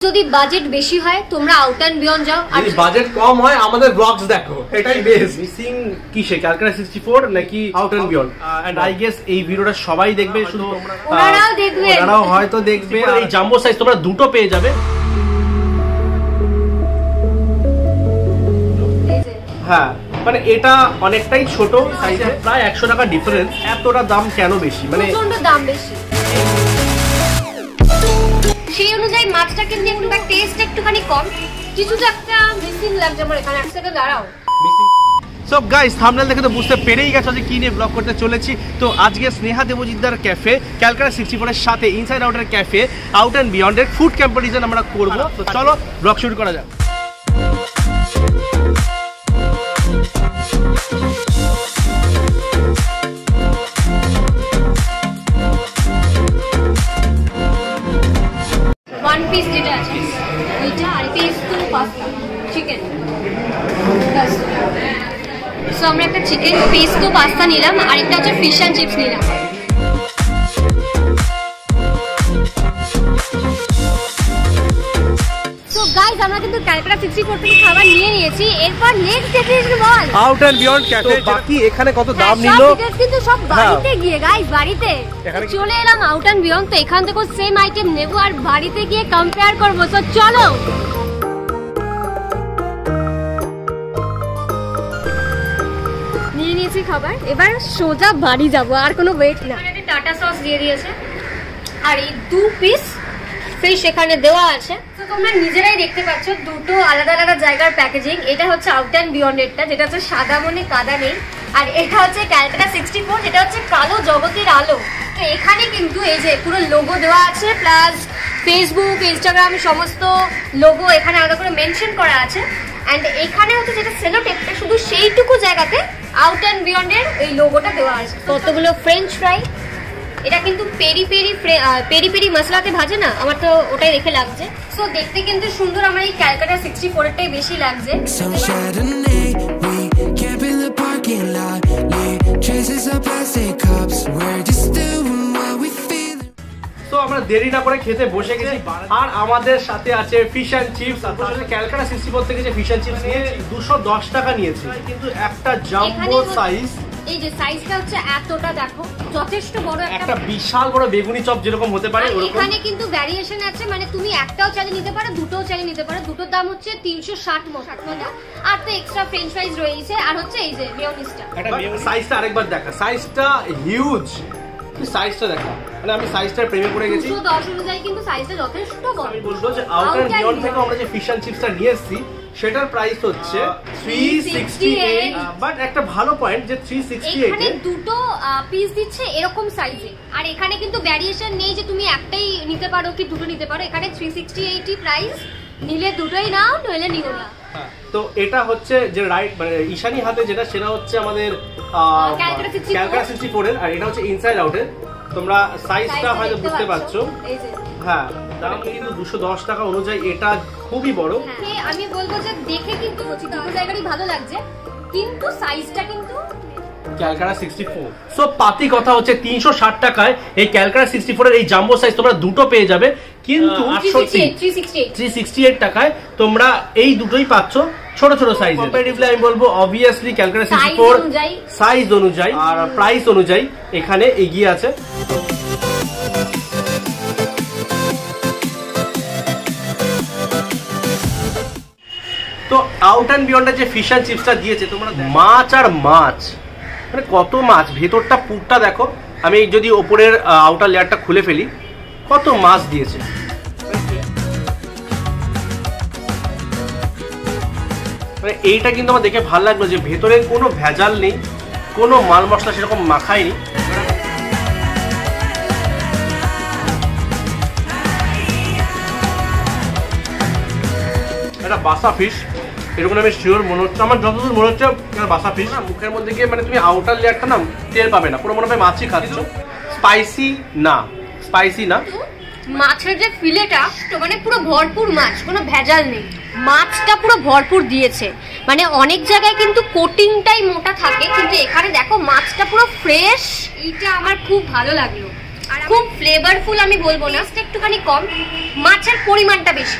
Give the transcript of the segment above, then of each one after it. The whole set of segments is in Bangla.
যদি বাজেট বেশি হয় তোমরা আউট এন্ড বিয়ন্ড যাও, আর যদি বাজেট কম হয় আমাদের ব্লগস দেখো, এটাই বেস্ট। মিসিং কিসে, ক্যালকাটা 64 নাকি out and beyond? And I guess এই ভিডিওটা সবাই দেখবে, শুধু ওনারাও দেখবে, ওনারাও হয়তো দেখবে। আর এই জাম্বো সাইজ তোমরা দুটো পেয়ে যাবে। হ্যাঁ, মানে এটা অনেকটাই ছোট সাইজে, প্রায় 100 টাকা ডিফারেন্স। এতটা দাম কেন বেশি? মানে প্রচন্ড দাম বেশি। সেই অনুযায়ী মাছটা কিন্তু একটু টেস্ট একটুখানি কম, কিছুটা একটা মিসিং লাগছে আমার এখানে। এক সেকেন্ড দাঁড়াও। সো গাইস, থাম্বনেল দেখে তো বুঝতে পেরেই গেছো যে কি নিয়ে ব্লগ করতে চলেছি। তো আজকে স্নেহা দেবজিৎদার ক্যাফে ক্যালকাটা 64 এর সাথে ইনসাইড আউটের ক্যাফে আউট এন্ড বিয়ন্ড এর ফুড কম্পারিজন আমরা করব। তো চলো ব্লগ শুরু করা যাক। ওয়ান পিস যেটা আছে ওইটা, আর পিস তো পাস্তা চিকেন। সো আমরা একটা চিকেন পিস তো পাস্তা নিলাম, আর একটা হচ্ছে ফিশ অ্যান্ড চিপস নিলাম। সো গাইস, আমরা কিন্তু ক্যালকাটা 64 থেকে খাবার নিয়ে নিয়েছি। এরপর নেক্সট ডেস্টিনেশন বল আউট এন্ড বিয়ন্ড ক্যাফে। বাকি এখানে কত দাম নিল কিন্তু সব বাড়িতে গিয়ে গাইস, বাড়িতে চলে এলাম আউট এন্ড বিয়ন্ড। তো এখান থেকে সেম আইটেম নেব আর বাড়িতে গিয়ে কম্পেয়ার করব। তো চলো নিয়ে নিয়েছি খাবার, এবার সোজা বাড়ি যাব, আর কোনো ওয়েট না। একটা টাটা সস দিয়ে দিয়েছে, আর এই 2 পিস ফিশ এখানে দেওয়া আছে। তো তোমরা নিজেরাই দেখতে পাচ্ছ দুটো আলাদা আলাদা জায়গার প্যাকেজিং। এটা হচ্ছে আউট এন্ড বিয়ন্ড এরটা, যেটা হচ্ছে সাদা মনে কাদা নেই, আর এটা হচ্ছে ক্যালকাটা 64, যেটা হচ্ছে কালো জগতের আলো। তো এখানে কিন্তু এই যে পুরো লোগো দেওয়া আছে, প্লাস ফেসবুক, ইনস্টাগ্রাম সমস্ত লোগো এখানে আলাদা করে মেনশন করা আছে। অ্যান্ড এখানে হচ্ছে যেটা সেলো টেপটা, শুধু সেইটুকু জায়গাতে আউট এন্ড বিয়ন্ড এর এই লোগোটা দেওয়া আছে। কতগুলো ফ্রেঞ্চ ফ্রাই, এটা কিন্তু পেরি পেরি মশলাতে ভাজে না, আমার তো ওটাই দেখে লাগছে। সো দেখতে কিন্তু সুন্দর, আমার এই ক্যালকাটা 64 এরটাই বেশি লাগছে। তো আমরা দেরি না করে খেতে বসে গেছি, আর আমাদের সাথে আছে ফিশ অ্যান্ড চিপস। ক্যালকাটা 64 থেকে যে ফিশ অ্যান্ড চিপস নিয়ে 210 টাকা নিয়েছে, কিন্তু একটা জাম্বো সাইজ। এই যে সাইজটা হচ্ছে এতটা, দেখো যথেষ্ট বড়, একটা বিশাল বড় বেগুনি চপ যেরকম হতে পারে ওরকম। এখানে কিন্তু ভ্যারিয়েশন আছে, মানে তুমি একটাও চাইলে নিতে পারো, দুটোও চাইলে নিতে পারো। দুটোর দাম হচ্ছে 360 টাকা, আর তো এক্সট্রা ফ্রেঞ্চ ফ্রাইজ রয়েছে, আর হচ্ছে এই যে মেয়োনিজটা। সাইজটা আরেকবার দেখা, সাইজটা হিউজ। সাইজটা দেখা, মানে আমি সাইজটার প্রেমে পড়ে গেছি। 210 অনুযায়ী কিন্তু সাইজটা যথেষ্ট বড়। আমি বলবো যে আউট এন্ড বিয়ন্ড থেকে আমরা যে ফিশ অ্যান্ড চিপসটা নিয়ে এসেছি সেটার প্রাইস হচ্ছে 368। বাট একটা ভালো পয়েন্ট যে 368 এখানে দুটো পিস দিচ্ছে এরকম সাইজে, আর এখানে কিন্তু ভ্যারিয়েশন নেই যে তুমি একটাই নিতে পারো কি দুটো নিতে পারো। এখানে 368 প্রাইস, নিলে দুটোই নাও, নইলে নিও না। তো এটা হচ্ছে যে রাইট, মানে ঈশানী হাতে যেটা, সেটা হচ্ছে আমাদের ক্যালকাটা 64 এর, আর এটা হচ্ছে ইনসাইড আউটের। তোমরা সাইজটা হয়তো বুঝতে পারছো। হ্যাঁ, দাম কিন্তু 210 টাকা অনুযায়ী এটা খুবই বড়। আমি বলবো যে দেখে কিন্তু দুটো জায়গারই ভালো লাগছে, কিন্তু সাইজটা কিন্তু ক্যালকাটা 64। সো পাতি কথা হচ্ছে 360 টাকায় এই ক্যালকাটা 64 এর এই জাম্বো সাইজ তোমরা দুটো পেয়ে যাবে, কিন্তু 368 টাকায় তোমরা এই দুটোই পাচ্ছ ছোট ছোট সাইজ। কম্পারেটিভলি আমি বলবো অবভিয়াসলি ক্যালকাটা 64 সাইজ অনুযায়ী আর প্রাইস অনুযায়ী এখানে এগিয়ে আছে। তো আউট এন্ড বিয়ন্ডের যে ফিশ অ্যান্ড চিপসটা দিয়েছে, তোমরা মাছ আর মাছ, মানে কত মাছ, ভেতরটা পুরটা দেখো। আমি যদি ওপরের আউটার লেয়ারটা খুলে ফেলি, কত মাছ দিয়েছে। মানে এইটা কিন্তু আমার দেখে ভালো লাগলো যে ভেতরে কোনো ভেজাল নেই, কোনো মাল মশলা সেরকম মাখায়নি। এটা বাসা ফিশ, এরকম আমি শিওর মনে হচ্ছে, আমার যতদূর মনে হচ্ছে বাসা ফিশ। মুখের মধ্যে গিয়ে মানে তুমি আউটার লেয়ারটা না তেল পাবে না, পুরো মনে হয় মাছই খাচ্ছ। স্পাইসি না, স্পাইসি না। মাছের যে ফিলেটা তো মানে পুরো ভরপুর মাছ, কোনো ভেজাল নেই, মাছটা পুরো ভরপুর দিয়েছে। মানে অনেক জায়গায় কিন্তু কোটিংটাই মোটা থাকে, কিন্তু এখানে দেখো মাছটা পুরো ফ্রেশ। এইটা আমার খুব ভালো লাগলো, আর খুব ফ্লেভারফুল। আমি বলবো না একটুখানি কম, মাছের পরিমাণটা বেশি,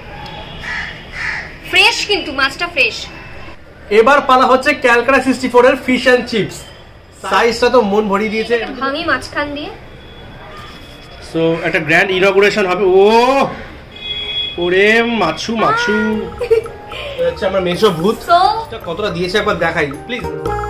ফ্রেশ, কিন্তু মাছটা ফ্রেশ। এবার পালা হচ্ছে ক্যালকাটা 64 এর ফিশ এন্ড চিপস। সাইজটা তো মন ভরিয়ে দিয়েছে। ভাঙি মাছখান দিয়ে। সো একটা গ্র্যান্ড ইনঅগুরেশন হবে। ও ওরে মাছু মাছু, আচ্ছা আমরা মেশো ভূত কতটা দিয়েছে একবার দেখাই প্লিজ।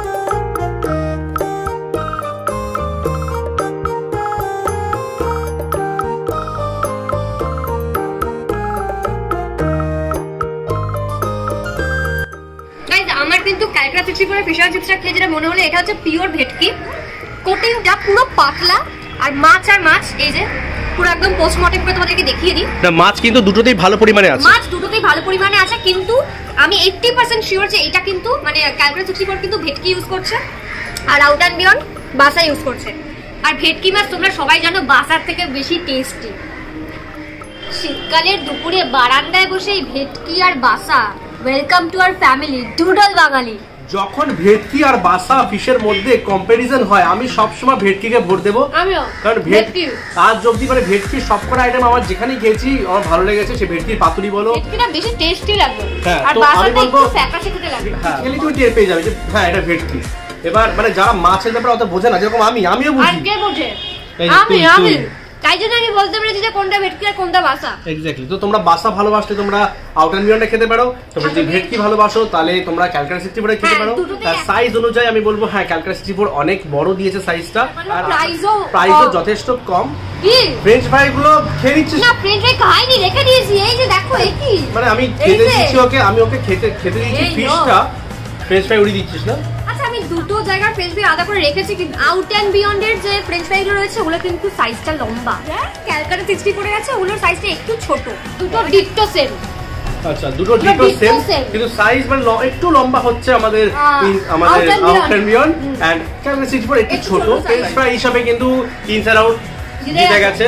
আমার কিন্তু ক্যালকাটা 64 ফিশ এন্ড চিপসটা খেয়ে যেটা মনে হলো এটা হচ্ছে পিওর ভেটকি, কোটিংটা পুরো পাতলা, আর মাছ এই যে পুরো একদম পোস্টমর্টেম করে তোমাদেরকে দেখিয়ে দিই। না মাছ কিন্তু দুটোতেই ভালো পরিমাণে আছে, মাছ দুটোতেই ভালো পরিমাণে আছে, কিন্তু আমি 80% শিওর যে এটা কিন্তু মানে ক্যালকাটা 64 কিন্তু ভেটকি ইউজ করছে আর আউট অ্যান্ড বিয়ন্ড বাসা ইউজ করছে। আর ভেটকি মাছ তোমরা সবাই জানো বাসার থেকে বেশি টেস্টি। শীতকালের দুপুরে বারান্দায় বসে এই ভেটকি আর বাসা, welcome to our family doodle Bangali. যখন ভেটকি আর বাসা ফিশের মধ্যে কম্পারিজন হয় আমি সবসময় ভেটকিকে ভোট দেবো, কারণ ভেটকি আজ অবধি মানে ভেটকির সবকটা আইটেম আমার যেখানেই খেয়েছি আমার ভালো লেগেছে। সে ভেটকির পাতুরি বলো, ভেটকিটা বেশি টেস্টি লাগে, হ্যাঁ, আর বাসাটা একটু ফ্যাকাশে খেতে লাগে। হ্যাঁ খেলে তুমি টের পেয়ে যাবে যে হ্যাঁ এটা ভেটকি। এবার মানে যারা মাছের ব্যাপারে অত বোঝে না, যেরকম আমিও বুঝি, আর কে বোঝে? আমি তাই জন্য আমি বলতে পেরেছি যে কোনটা ভেটকি আর কোনটা বাসা। এক্স্যাক্টলি। তো তোমরা বাসা ভালোবাসলে তোমরা আউট অ্যান্ড বিয়ন্ডে খেতে পারো, তোমরা যদি ভেটকি ভালোবাসো তাহলে তোমরা ক্যালকাটা 64 খেতে পারো। তার সাইজ অনুযায়ী আমি বলবো হ্যাঁ ক্যালকাটা 64 অনেক বড় দিয়েছে সাইজটা, আর প্রাইসও যথেষ্ট কম। ফ্রেঞ্চ ফ্রাই গুলো খেয়ে নিচ্ছিস না? ফ্রেঞ্চ ফ্রাই খাইনি, রেখে দিয়েছি। এই যে দেখো কি মানে আমি খেতে দিচ্ছি ওকে, আমি ওকে খেতে দিয়েছি ফিশটা, ফ্রেঞ্চ ফ্রাই উড়িয়ে দিচ্ছিস না? আচ্ছা আমি দুটো জায়গার ফ্রেঞ্চ ফ্রাই আলাদা করে রেখেছি, কিন্তু আউট এন্ড বিয়ন্ড এর যে ফ্রেঞ্চ ফ্রাই গুলো রয়েছে ওগুলো কিন্তু সাইজটা লম্বা, ক্যালকাটা 64 এ আছে ওগুলোর সাইজটা একটু ছোট। দুটো ডিটটো সেম। আচ্ছা দুটো ডিটটো সেম, কিন্তু সাইজ মানে একটু লম্বা হচ্ছে আমাদের out and beyond, and Calcutta 64 একটু ছোট। ফ্রেঞ্চ ফ্রাই হিসাবে কিন্তু ইনসাইড আউট জিতে গেছে।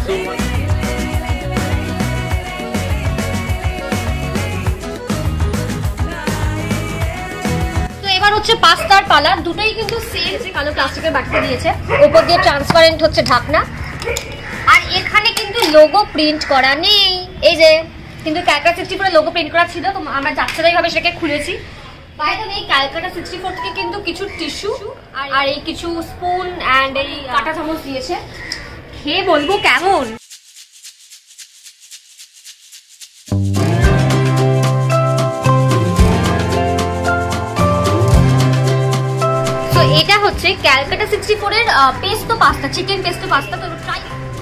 হচ্ছে পাস্তার পালা, দুটোই কিন্তু সেম, যে কালো প্লাস্টিকের বাটিতে দিয়েছে, উপর দিয়ে ট্রান্সপারেন্ট হচ্ছে ঢাকনা, আর এখানে কিন্তু লোগো প্রিন্ট করা নেই। এই যে কিন্তু ক্যালকাটা 64 লোগো প্রিন্ট করা ছিল, তো আমরা যাচ্ছেতাই ভাবে সেটাকে খুলেছি। বাই দ্য ওয়ে ক্যালকাটা 64 থেকে কিন্তু কিছু টিস্যু আর এই কিছু স্পুন এন্ড এই কাঁটা চামচ দিয়েছে, খেয়ে বলবো কেমন। এটা হচ্ছে ক্যালকাটা 64 এর pesto pasta, chicken pesto pasta. তো ট্রাই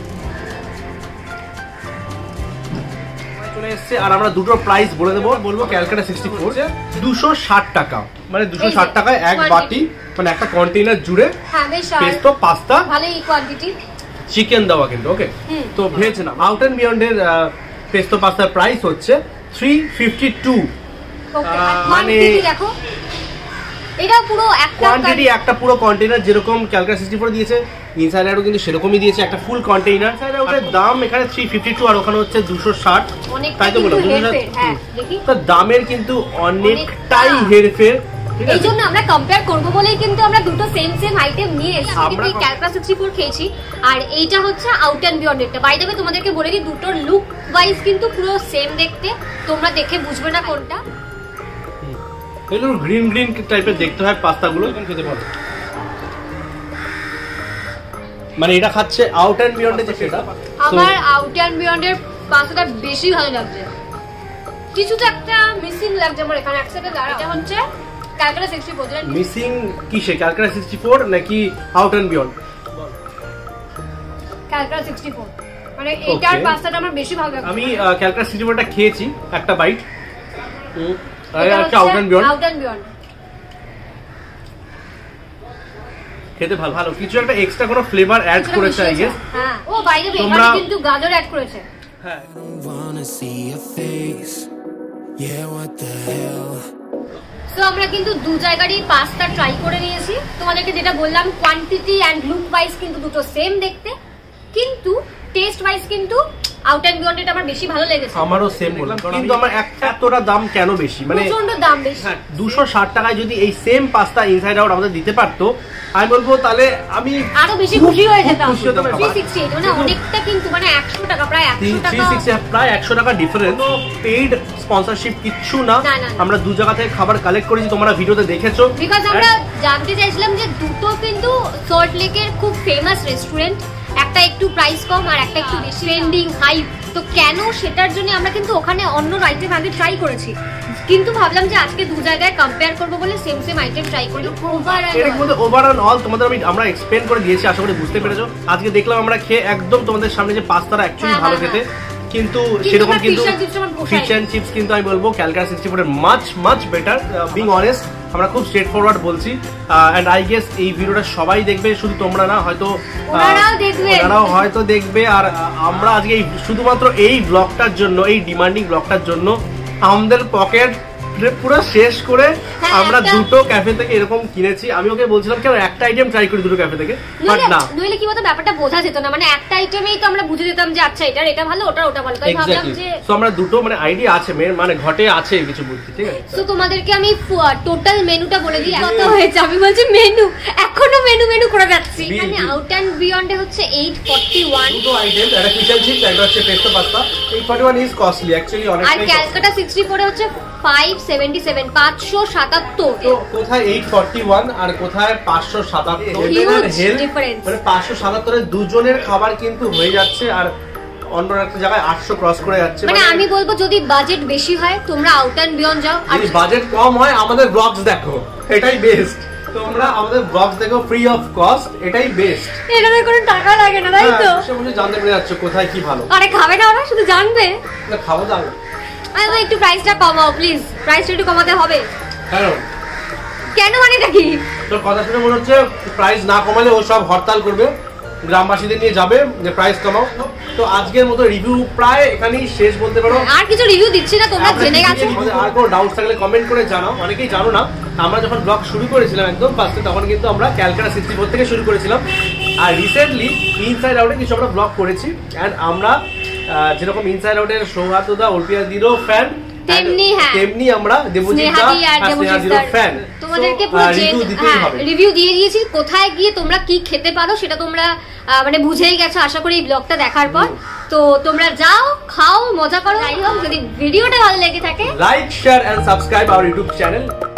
চলে এসেছে, আর আমরা দুটো প্রাইস বলে দেবো। বলবো ক্যালকাটা 64 260 টাকা, মানে 260 টাকায় এক বাটি, মানে একটা কন্টেইনার জুড়ে পেস্তো পাস্তা, ভালোই কোয়ান্টিটি, চিকেন দেওয়া কিন্তু। ওকে, তো ভেজ না, আউট এন্ড বিয়ন্ড এর পেস্তো পাস্তার প্রাইস হচ্ছে 352। মানে দেখো এটা পুরো একটা পুরো কন্টেইনার, যেরকম ক্যালকাটা 64 দিয়েছে ইনসাইড আউটও কিন্তু সেরকমই দিয়েছে একটা ফুল কন্টেইনার। ইনসাইড আউটের দাম এখানে 352 আর ওখানে হচ্ছে 260, তাই তো বললাম 260। তো দামের কিন্তু অনেকটাই হেরফের, এই জন্য আমরা কম্পেয়ার করব বলেই কিন্তু আমরা দুটো সেম আইটেম নিয়ে এসেছি। আমরা ক্যালকাটা 64 খেয়েছি আর এইটা হচ্ছে আউট এন্ড বিয়ন্ড এরটা। বাই দ্য ওয়ে তোমাদেরকে বলে দিই, দুটোর লুক ওয়াইজ কিন্তু পুরো সেম দেখতে, তোমরা দেখে বুঝবে না কোনটা। এগুলো গ্রিন গ্রিন টাইপের দেখতে হয় পাস্তাগুলো, খেতে পারো। মানে এটা খাচ্ছে আউট এন্ড বিয়ন্ড এর, যেটা আমার আউট এন্ড বিয়ন্ড এর পাস্তাটা বেশি ভালো লাগছে, কিছু তো একটা মিসিং লাগছে আমার এখানে। একসাথে এটা হচ্ছে ক্যালকাটা 64 মিসিং কিসে, ক্যালকাটা 64 নাকি আউট এন্ড বিয়ন্ড? ক্যালকাটা 64 মানে এটার পাস্তাটা আমার বেশি ভালো লাগছে। আমি ক্যালকাটা 64টা খেয়েছি একটা বাইট, আউট এন্ড বিয়ন্ড খেতে ভালো, কিছু একটা এক্সট্রা কোনো ফ্লেভার অ্যাড করেছে আই গেস। হ্যাঁ, ও বাই দ্য ওয়ে এখানে কিন্তু গাজর অ্যাড করেছে। হ্যাঁ, সো আমরা কিন্তু দু জায়গারই পাস্তা ট্রাই করে নিয়েছি। তোমাদেরকে যেটা বললাম, কোয়ান্টিটি এন্ড লুক ওয়াইজ কিন্তু দুটো সেম দেখতে, কিন্তু টেস্ট ওয়াইজ কিন্তু আউট এন্ড বিয়ন্ড এটা আমার বেশি ভালো লেগেছে। আমারও সেম বললাম, কিন্তু আমার এতটা দাম কেন বেশি, মানে প্রচন্ড দাম বেশি। 260 টাকায় যদি এই সেম পাস্তা ইনসাইড আউট আমাদের দিতে পারতো, আমি বলবো তাহলে আমি আরো বেশি খুশি হয়ে যেতাম। 368 মানে অনেকটা, কিন্তু মানে 100 টাকা, প্রায় 100 টাকা, 360 প্রায় 100 টাকা ডিফারেন্স। পেইড স্পন্সরশিপ কিচ্ছু না, আমরা দু জায়গা থেকে খাবার কালেক্ট করেছি, তোমরা ভিডিওতে দেখেছো। বিকজ আমরা জানতে চাইছিলাম যে দুটো কিন্তু সল্ট লেকের খুব ফেমাস রেস্টুরেন্ট, একটা একটু প্রাইস কম আর একটা একটু বেশি ট্রেন্ডিং হাইপ, তো কেন সেটার জন্য আমরা কিন্তু ওখানে অন্য আইটেম আগে ট্রাই করেছি, কিন্তু ভাবলাম যে আজকে দু জায়গায় কম্পেয়ার করব বলে সেম আইটেম ট্রাই করি। ওভারঅল তোমাদের আমরা এক্সপ্লেন করে দিয়েছি, আশা করি বুঝতে পেরেছো। আজকে দেখলাম আমরা খেয়ে একদম তোমাদের সামনে যে পাস্তাটা অ্যাকচুয়ালি ভালো খেতে, কিন্তু সেরকম কিন্তু ফিশ এন্ড চিপস কিন্তু আমি বলবো ক্যালকাটা 64 এর মাচ বেটার। বিং অনেস্ট, আমরা খুব স্ট্রেট ফরওয়ার্ড বলছি। এন্ড আই গেস এই ভিডিওটা সবাই দেখবে, শুধু তোমরা না, হয়তো ওনারাও হয়তো দেখবে। আর আমরা আজকে শুধুমাত্র এই ব্লগটার জন্য, এই ডিমান্ডিং ব্লগটার জন্য আমাদের পকেট পুরো শেষ করে আমরা দুটো ক্যাফে থেকে এরকম কিনেছি। আমি ওকে বলছিলাম কেন একটা আইটেম ট্রাই করি দুটো ক্যাফে থেকে, বাট না, নইলে কি বলতো ব্যাপারটা বোঝা যেত না, মানে একটা আইটেমেই তো আমরা বুঝে যেতাম যে আচ্ছা এটা ভালো ওটা ভালো, তাই ভাবলাম যে সো আমরা দুটো মানে আইডিয়া আছে, মানে ঘটে আছে কিছু বুদ্ধি, ঠিক আছে। সো তোমাদেরকে আমি টোটাল মেনুটা বলে দিই। কত হয়েছে আমি বলছি মেনু, এখনো মেনু করে যাচ্ছি। মানে আউট এন্ড বিয়ন্ডে হচ্ছে 841 দুটো আইটেম, একটা ফিশ এন্ড চিপস, একটা হচ্ছে pesto pasta. 841 is costly actually, অনেক। আর ক্যালকাটা 64 এ হচ্ছে 577 577। তো কোথায় 841 আর কোথায় 577? মানে 577 এর দুজনের খাবার কিন্তু হয়ে যাচ্ছে, আর অন্য একটা জায়গায় 800 ক্রস করে যাচ্ছে। মানে আমি বলবো যদি বাজেট বেশি হয় তোমরা আউট এন্ড বিয়ন্ড যাও, আর যদি বাজেট কম হয় আমাদের ব্লগস দেখো, এটাই বেস্ট। তোমরা আমাদের ব্লগস দেখো ফ্রি অফ কস্ট, এটাই বেস্ট। এটাতে কোনো টাকা লাগে না, তাই তো? সে জানতে পেরে যাচ্ছে কোথায় কি ভালো। আরে খাবে না ওরা, শুধু জানবে। না খাবো দাও, আরে একটু প্রাইসটা কমাও প্লিজ, প্রাইসটা একটু কমাতে হবে। কেন মানে এটা কি? তোর কথা শুনে মনে হচ্ছে প্রাইস না কমালে ও সব হরতাল করবে, গ্রামবাসীদের নিয়ে যাবে যে প্রাইস কমাও। তো আজকের মতো রিভিউ প্রায় এখানেই শেষ বলতে পারো। আর কিছু রিভিউ দিচ্ছি না, তোমরা জেনে গেছো। আর কোনো ডাউট থাকলে কমেন্ট করে জানাও। অনেকেই জানো না, আমরা যখন ব্লগ শুরু করেছিলাম একদম ফার্স্টে, তখন কিন্তু আমরা ক্যালকাটা 64 থেকে শুরু করেছিলাম। আর রিসেন্টলি ইনসাইড আউটে কিছু আমরা ব্লগ করেছি। এন্ড আমরা যেরকম ইনসাইড আউটের সৌহার্দ্যদা, অর্পিতা দিরও ফ্যান, তেমনি আমরা দেবজিৎদার ফ্যান। তোমাদেরকে পুরো রিভিউ দিয়ে দিয়েছি, কোথায় গিয়ে তোমরা কি খেতে পারো সেটা তোমরা মানে বুঝেই গেছো আশা করি এই ব্লগটা দেখার পর। তো তোমরা যাও, খাও, মজা করো। যাই হোক, যদি ভিডিওটা ভালো লেগে থাকে, like, share and subscribe our YouTube channel.